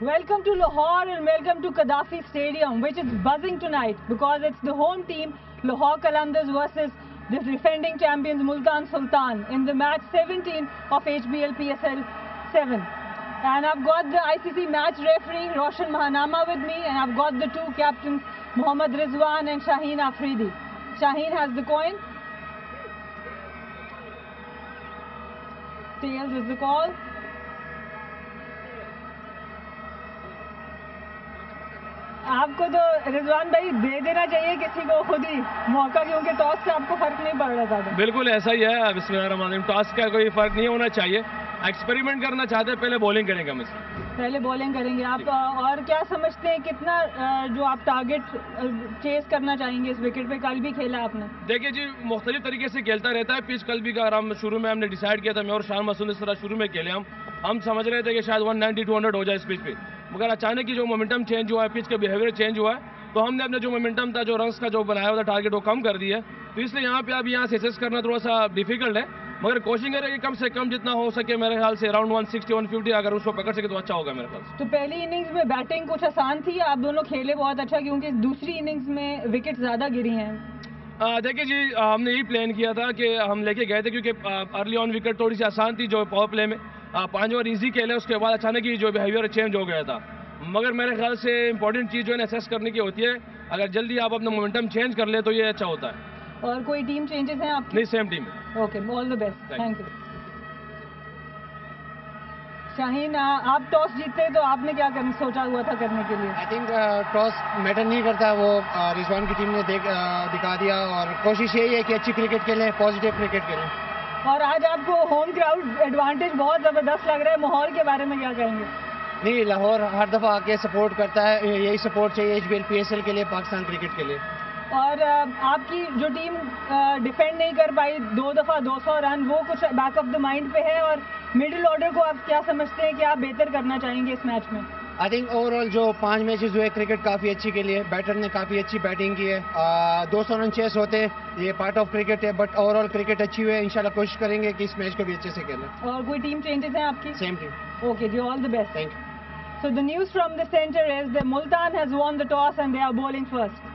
Welcome to Lahore and welcome to Qaddafi Stadium, which is buzzing tonight because it's the home team Lahore Qalandars versus the defending champions Multan Sultan in the match 17 of HBL PSL 7. And I've got the ICC match referee Roshan Mahanama with me, and I've got the two captains Mohammad Rizwan and Shaheen Afridi. Shaheen has the coin. Tails is the call. आपको तो रिजवान भाई दे देना चाहिए किसी को खुद ही मौका, क्योंकि टॉस से आपको फर्क नहीं पड़ रहा था। बिल्कुल ऐसा ही है। बिस्मिल्लाहिर्रहमानिर्रहीम, टॉस का कोई फर्क नहीं होना चाहिए। एक्सपेरिमेंट करना चाहते हैं, पहले बॉलिंग करेंगे हम इसमें। पहले बॉलिंग करेंगे आप। और क्या समझते हैं कितना जो आप टारगेट चेस करना चाहेंगे इस विकेट पे? कल भी खेला आपने। देखिए जी, मुख्तलिफ तरीके से खेलता रहता है पिच। कल भी अगर हम शुरू में हमने डिसाइड किया था, मैं और शान मसूद इस तरह शुरू में खेले। हम समझ रहे थे कि शायद 190-200 हो जाए इस पिच पे, मगर अचानक ही जो मोमेंटम चेंज हुआ है, पिच का बिहेवियर चेंज हुआ है, तो हमने अपने जो मोमेंटम था, जो रन्स का जो बनाया हुआ था टारगेट, वो कम कर दिया है। तो इसलिए यहाँ पे अब यहाँ से असेस करना थोड़ा सा डिफिकल्ट है, मगर कोशिश करें कि कम से कम जितना हो सके, मेरे ख्याल से अराउंड 160-150 अगर उसको पकड़ सके तो अच्छा होगा मेरे ख्याल से। तो पहली इनिंग्स में बैटिंग कुछ आसान थी, आप दोनों खेले बहुत अच्छा, क्योंकि दूसरी इनिंग्स में विकेट ज्यादा गिरी हैं। देखिए जी, हमने यही प्लान किया था कि हम लेके गए थे, क्योंकि अर्ली ऑन विकेट थोड़ी सी आसान थी जो पावर प्ले में 5 ओवर ईजी खेले, उसके बाद अचानक ही जो बिहेवियर चेंज हो गया था। मगर मेरे ख्याल से इंपॉर्टेंट चीज़ जो है असेस करने की होती है, अगर जल्दी आप अपना मोमेंटम चेंज कर ले तो ये अच्छा होता है। और कोई टीम चेंजेस हैं आपकी? नहीं, सेम टीम है। Okay, all the best, thank you. Shaheen, आप टॉस जीतते तो आपने क्या सोचा हुआ था करने के लिए? आई थिंक टॉस मैटर नहीं करता, वो रिजवान की टीम ने दिखा दिया, और कोशिश यही है कि अच्छी क्रिकेट खेलें, पॉजिटिव क्रिकेट खेलें। और आज आपको होम क्राउड एडवांटेज बहुत ज़बरदस्त लग रहा है, माहौल के बारे में क्या कहेंगे? नहीं, लाहौर हर दफ़ा आके सपोर्ट करता है, यही सपोर्ट चाहिए HBL PSL के लिए, पाकिस्तान क्रिकेट के लिए। और आपकी जो टीम डिफेंड नहीं कर पाई 2 दफ़ा 200 रन, वो कुछ बैक ऑफ द माइंड पे है? और मिडिल ऑर्डर को आप क्या समझते हैं कि आप बेहतर करना चाहेंगे इस मैच में? आई थिंक ओवरऑल जो 5 मैचेस हुए, क्रिकेट काफ़ी अच्छी के लिए, बैटर ने काफ़ी अच्छी बैटिंग की है। 200 रन चेस होते, ये पार्ट ऑफ क्रिकेट है, बट ओवरऑल क्रिकेट अच्छी हुई है। इंशाल्लाह कोशिश करेंगे कि इस मैच को भी अच्छे से खेलें। और कोई टीम चेंजेस हैं आपकी? Same team. ओके जी, all the best, thank you. So the news from the center is that Multan has won the toss and they are bowling first.